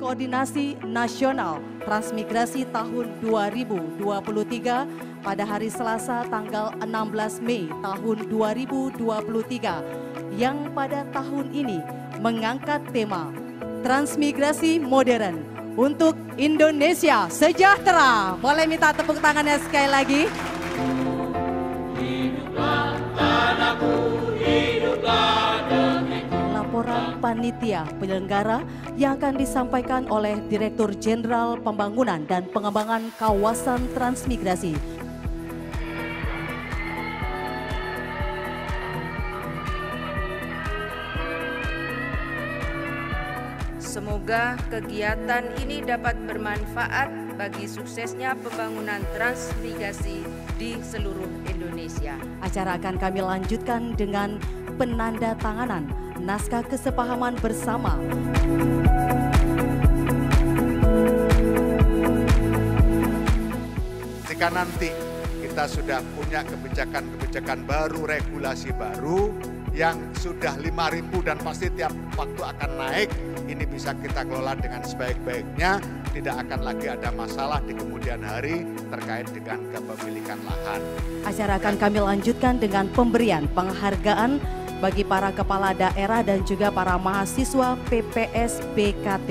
Koordinasi Nasional Transmigrasi tahun 2023 pada hari Selasa tanggal 16 Mei tahun 2023 yang pada tahun ini mengangkat tema Transmigrasi Modern untuk Indonesia Sejahtera. Boleh minta tepuk tangannya sekali lagi? Hiduplah tanahku, hiduplah negeriku. Laporan panitia penyelenggara yang akan disampaikan oleh Direktur Jenderal Pembangunan dan Pengembangan Kawasan Transmigrasi. Semoga kegiatan ini dapat bermanfaat bagi suksesnya pembangunan transmigrasi di seluruh Indonesia. Acara akan kami lanjutkan dengan penandatanganan naskah kesepahaman bersama. Jika nanti kita sudah punya kebijakan-kebijakan baru, regulasi baru yang sudah 5.000 dan pasti tiap waktu akan naik, ini bisa kita kelola dengan sebaik-baiknya, tidak akan lagi ada masalah di kemudian hari terkait dengan kepemilikan lahan. Acara akan kami lanjutkan dengan pemberian penghargaan bagi para kepala daerah dan juga para mahasiswa PPS BKT.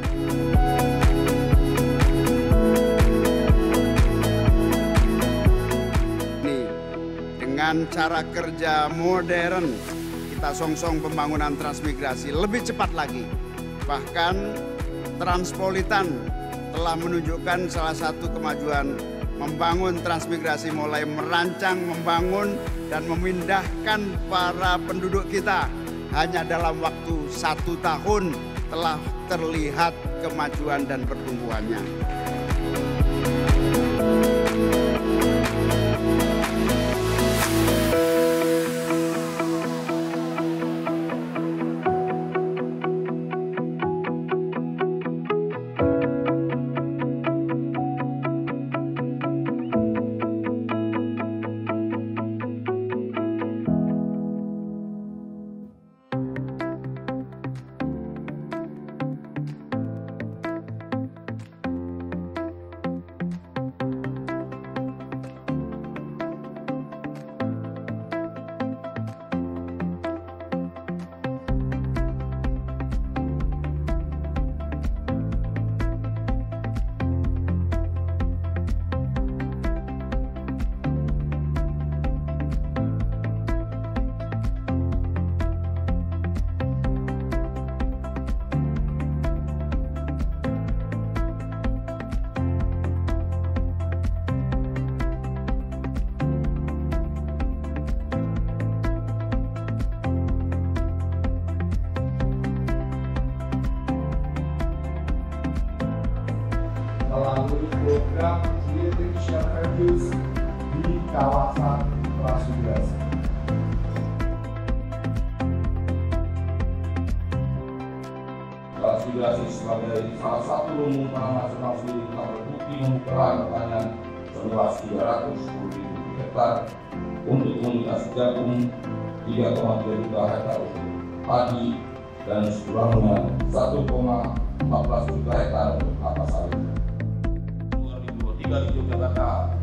Dengan cara kerja modern, kita songsong pembangunan transmigrasi lebih cepat lagi. Bahkan Transpolitan telah menunjukkan salah satu kemajuan membangun transmigrasi, mulai merancang, membangun, dan memindahkan para penduduk kita. Hanya dalam waktu 1 tahun telah terlihat kemajuan dan pertumbuhannya. Melalui program Jurisdiction Reviews di kawasan transmigrasi. Transmigrasi sebagai salah satu lumbung nasional studi telah terbukti membuka pertanian seluas 310.000 hektar untuk komunitas gabung 3,3 juta hektar padi dan sekurang-kurangnya 1,14 juta hektar untuk kelapa sawit. 2023 di Yogyakarta